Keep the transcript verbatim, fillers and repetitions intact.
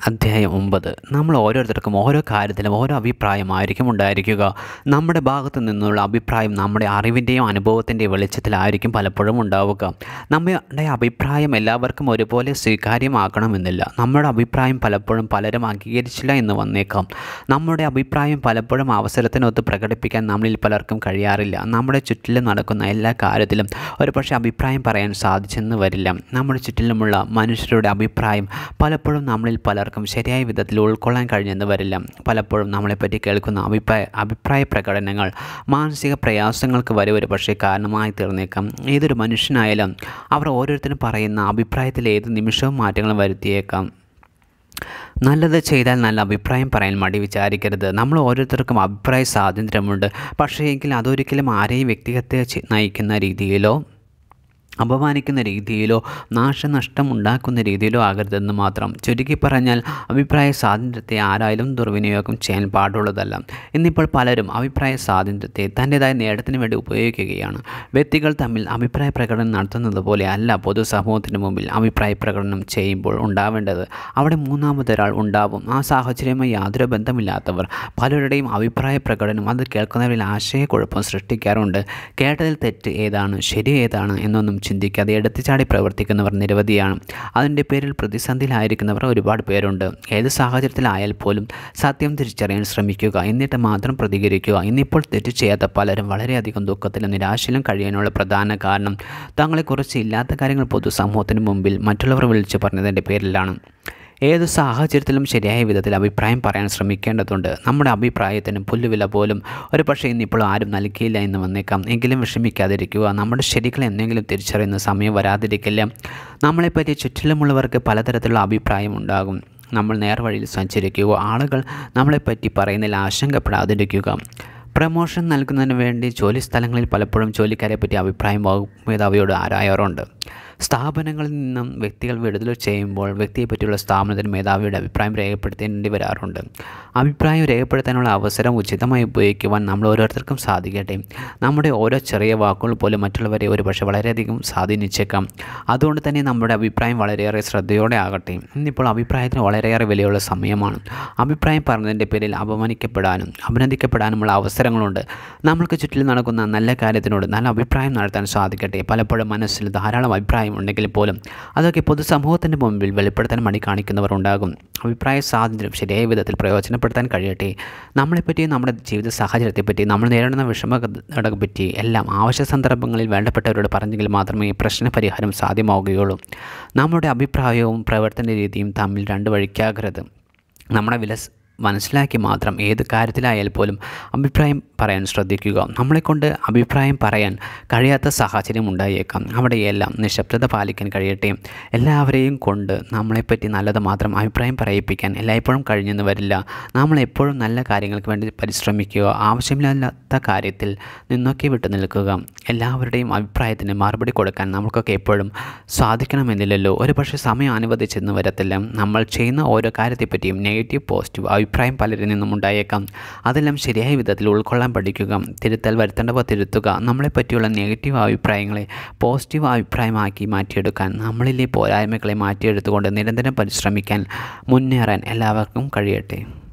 അധ്യായം ഒമ്പത്. നമ്മൾ ഓരോരുത്തർക്കും ഓരോ കാര്യത്തിലും ഓരോ അഭിപ്രായമായിരിക്കും ഉണ്ടായിരിക്കുക. നമ്മുടെ ഭാഗത്തു നിന്നുള്ള അഭിപ്രായം നമ്മുടെ അറിവിൻ്റെയും അനുഭവത്തിൻ്റെയും വെളിച്ചത്തിലായിരിക്കും പലപ്പോഴും ഉണ്ടാവുക. നമ്മുടെ അഭിപ്രായം എല്ലാവർക്കും ഒരുപോലെ സ്വീകാര്യമാക്കണമെന്നില്ല. നമ്മുടെ അഭിപ്രായം പലപ്പോഴും പലരും അംഗീകരിച്ചില്ല എന്ന് വന്നേക്കാം. നമ്മുടെ അഭിപ്രായം പലപ്പോഴും അവസരത്തിനൊത്ത് പ്രകടിപ്പിക്കാൻ നമ്മളിൽ പലർക്കും കഴിയാറില്ല. നമ്മുടെ ചുറ്റിലും നടക്കുന്ന എല്ലാ കാര്യത്തിലും ഒരു പക്ഷേ അഭിപ്രായം പറയാൻ സാധിച്ചെന്ന് വരില്ല. നമ്മുടെ ചുറ്റിലുമുള്ള മനുഷ്യരുടെ അഭിപ്രായം പലപ്പോഴും നമ്മളിൽ പലർക്കും ശരിയായ വിധത്തിൽ ഉൾക്കൊള്ളാൻ കഴിഞ്ഞെന്ന് വരില്ല. പലപ്പോഴും നമ്മളെപ്പറ്റി കേൾക്കുന്ന അഭിപ്രായ അഭിപ്രായ പ്രകടനങ്ങൾ മാനസിക പ്രയാസങ്ങൾക്ക് വരെ ഒരു പക്ഷേ കാരണമായി തീർന്നേക്കാം. ഏതൊരു മനുഷ്യനായാലും അവർ ഓരോരുത്തരും പറയുന്ന അഭിപ്രായത്തിൽ ഏത് നിമിഷവും മാറ്റങ്ങൾ വരുത്തിയേക്കാം. നല്ലത് ചെയ്താൽ നല്ല അഭിപ്രായം പറയാൻ മടി വിചാരിക്കരുത്. നമ്മൾ ഓരോരുത്തർക്കും അഭിപ്രായ സ്വാതന്ത്ര്യമുണ്ട്. പക്ഷേ എങ്കിൽ അതൊരിക്കലും ആരെയും വ്യക്തിഗത നയിക്കുന്ന രീതിയിലോ അപമാനിക്കുന്ന രീതിയിലോ നാശനഷ്ടം ഉണ്ടാക്കുന്ന രീതിയിലോ ആകരുതെന്ന് മാത്രം. ചുരുക്കി പറഞ്ഞാൽ അഭിപ്രായ സ്വാതന്ത്ര്യത്തെ ആരായാലും ദുർവിനിയോഗം ചെയ്യാൻ പാടുള്ളതല്ല. ഇന്നിപ്പോൾ പലരും അഭിപ്രായ സ്വാതന്ത്ര്യത്തെ തൻ്റേതായ നേട്ടത്തിന് വേണ്ടി ഉപയോഗിക്കുകയാണ്. വ്യക്തികൾ തമ്മിൽ അഭിപ്രായ പ്രകടനം നടത്തുന്നത് പോലെ അല്ല പൊതുസമൂഹത്തിന് മുമ്പിൽ അഭിപ്രായ പ്രകടനം ചെയ്യുമ്പോൾ ഉണ്ടാവേണ്ടത്. അവിടെ മൂന്നാമതൊരാൾ ഉണ്ടാവും. ആ സാഹചര്യവുമായി യാതൊരു ബന്ധമില്ലാത്തവർ പലരുടെയും അഭിപ്രായ പ്രകടനം അത് കേൾക്കുന്നവരിൽ ആശയക്കുഴപ്പം സൃഷ്ടിക്കാറുണ്ട്. കേട്ടതിൽ തെറ്റ് ഏതാണ് ശരി ഏതാണ് എന്നൊന്നും ചിന്തിക്കാതെ എടുത്തുചാടി പ്രവർത്തിക്കുന്നവർ നിരവധിയാണ്. അതിൻ്റെ പേരിൽ പ്രതിസന്ധിയിലായിരിക്കുന്നവർ ഒരുപാട് പേരുണ്ട്. ഏത് സാഹചര്യത്തിലായാൽ പോലും സത്യം തിരിച്ചറിയാൻ ശ്രമിക്കുക, എന്നിട്ട് മാത്രം പ്രതികരിക്കുക. ഇന്നിപ്പോൾ തെറ്റ് ചെയ്യാത്ത പലരും വളരെയധികം ദുഃഖത്തിലും നിരാശയിലും കഴിയാനുള്ള പ്രധാന കാരണം തങ്ങളെക്കുറിച്ച് ഇല്ലാത്ത കാര്യങ്ങൾ പൊതുസമൂഹത്തിന് മുമ്പിൽ മറ്റുള്ളവർ വിളിച്ചു പറഞ്ഞതിൻ്റെ പേരിലാണ്. ഏത് സാഹചര്യത്തിലും ശരിയായ വിധത്തിൽ അഭിപ്രായം പറയാൻ ശ്രമിക്കേണ്ടതുണ്ട്. നമ്മുടെ അഭിപ്രായത്തിന് പുല്ലുവില പോലും ഒരു പക്ഷേ ഇന്നിപ്പോൾ ആരും നൽകിയില്ല എന്ന് വന്നേക്കാം. എങ്കിലും വിഷമിക്കാതിരിക്കുക. നമ്മുടെ ശരികൾ എന്തെങ്കിലും തിരിച്ചറിയുന്ന സമയം വരാതിരിക്കില്ല. നമ്മളെപ്പറ്റി ചുറ്റിലുമുള്ളവർക്ക് പലതരത്തിലുള്ള അഭിപ്രായം ഉണ്ടാകും. നമ്മൾ നേർവഴിയിൽ സഞ്ചരിക്കുക. ആളുകൾ നമ്മളെപ്പറ്റി പറയുന്നതിൽ ആശങ്കപ്പെടാതിരിക്കുക. പ്രമോഷൻ നൽകുന്നതിന് വേണ്ടി ജോലി സ്ഥലങ്ങളിൽ പലപ്പോഴും ജോലിക്കാരെ പറ്റി അഭിപ്രായം മേധാവിയോട് ആരായാറുണ്ട്. സ്ഥാപനങ്ങളിൽ നിന്നും വ്യക്തികൾ വിടുതൽ ചെയ്യുമ്പോൾ വ്യക്തിയെപ്പറ്റിയുള്ള സ്ഥാപനത്തിന് മേധാവിയുടെ അഭിപ്രായം രേഖപ്പെടുത്തേണ്ടി വരാറുണ്ട്. അഭിപ്രായം രേഖപ്പെടുത്താനുള്ള അവസരം ഉചിതമായി ഉപയോഗിക്കുവാൻ നമ്മൾ ഓരോരുത്തർക്കും സാധിക്കട്ടെ. നമ്മുടെ ഓരോ ചെറിയ വാക്കുകൾ പോലും മറ്റുള്ളവരെ ഒരുപക്ഷെ വളരെയധികം സ്വാധീനിച്ചേക്കാം. അതുകൊണ്ട് തന്നെ നമ്മുടെ അഭിപ്രായം വളരെയേറെ ശ്രദ്ധയോടെ ആകട്ടെ. ഇന്നിപ്പോൾ അഭിപ്രായത്തിന് വളരെയേറെ വിലയുള്ള സമയമാണ്. അഭിപ്രായം പറഞ്ഞതിൻ്റെ പേരിൽ അപമാനിക്കപ്പെടാനും അഭിനന്ദിക്കപ്പെടാനുമുള്ള അവസരങ്ങളുണ്ട്. നമ്മൾക്ക് ചുറ്റിലും നടക്കുന്ന നല്ല കാര്യത്തിനോട് നല്ല അഭിപ്രായം നടത്താൻ സാധിക്കട്ടെ. പലപ്പോഴും മനസ്സിൽ ധാരാളം അഭിപ്രായം ഉണ്ടെങ്കിൽ പോലും അതൊക്കെ പൊതുസമൂഹത്തിൻ്റെ മുമ്പിൽ വെളിപ്പെടുത്താൻ മടി കാണിക്കുന്നവർ ഉണ്ടാകും. അഭിപ്രായ സ്വാതന്ത്ര്യം ശരിയായ വിധത്തിൽ പ്രയോജനപ്പെടുത്താൻ കഴിയട്ടെ. നമ്മളെപ്പറ്റി നമ്മുടെ ജീവിത സാഹചര്യത്തെപ്പറ്റി നമ്മൾ നേരിടുന്ന വിഷമങ്ങളെ പറ്റി എല്ലാം ആവശ്യ സന്ദർഭങ്ങളിൽ വേണ്ടപ്പെട്ടവരോട് പറഞ്ഞെങ്കിൽ മാത്രമേ പ്രശ്ന പരിഹാരം സാധ്യമാവുകയുള്ളൂ. നമ്മുടെ അഭിപ്രായവും പ്രവർത്തന രീതിയും തമ്മിൽ രണ്ട് വഴിക്കാകരുത്. നമ്മുടെ വില മനസ്സിലാക്കി മാത്രം ഏത് കാര്യത്തിലായാൽ പോലും അഭിപ്രായം പറയാൻ ശ്രദ്ധിക്കുക. നമ്മളെക്കൊണ്ട് അഭിപ്രായം പറയാൻ കഴിയാത്ത സാഹചര്യം ഉണ്ടായേക്കാം. അവിടെയെല്ലാം നിശബ്ദത പാലിക്കാൻ കഴിയട്ടെ. എല്ലാവരെയും കൊണ്ട് നമ്മളെപ്പറ്റി നല്ലത് മാത്രം അഭിപ്രായം പറയിപ്പിക്കാൻ എല്ലായ്പ്പോഴും കഴിഞ്ഞെന്ന് വരില്ല. നമ്മളെപ്പോഴും നല്ല കാര്യങ്ങൾക്ക് വേണ്ടി പരിശ്രമിക്കുക. ആവശ്യമില്ലാത്ത കാര്യത്തിൽ നിന്നൊക്കെ വിട്ടു നിൽക്കുക. എല്ലാവരുടെയും അഭിപ്രായത്തിന് മറുപടി കൊടുക്കാൻ നമുക്കൊക്കെ എപ്പോഴും സാധിക്കണമെന്നില്ലല്ലോ. ഒരു പക്ഷേ സമയം അനുവദിച്ചെന്ന് വരത്തില്ല. നമ്മൾ ചെയ്യുന്ന ഓരോ കാര്യത്തെപ്പറ്റിയും നെഗറ്റീവ് പോസിറ്റീവ് അഭിപ്രായം പലരിൽ നിന്നും ഉണ്ടായേക്കാം. അതെല്ലാം ശരിയായ വിധത്തിൽ ഉൾക്കൊള്ളാൻ പഠിക്കുക. തിരുത്തൽ വരുത്തേണ്ടവ തിരുത്തുക. നമ്മളെപ്പറ്റിയുള്ള നെഗറ്റീവ് അഭിപ്രായങ്ങളെ പോസിറ്റീവ് അഭിപ്രായമാക്കി മാറ്റിയെടുക്കാൻ നമ്മളിലെ പോരായ്മകളെ മാറ്റിയെടുത്തുകൊണ്ട് നിരന്തരം പരിശ്രമിക്കാൻ മുന്നേറാൻ എല്ലാവർക്കും കഴിയട്ടെ.